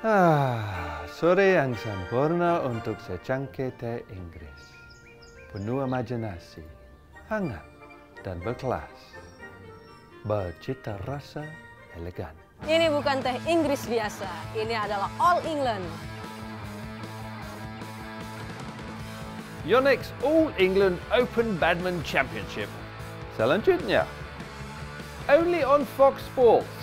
Sore yang sempurna untuk secangkir teh Inggris. Penuh imajinasi, hangat dan berkelas. Bercita rasa elegan. Ini bukan teh Inggris biasa, ini adalah All England. Yonex All England Open Badminton Championship. Selanjutnya, only on Fox Sports.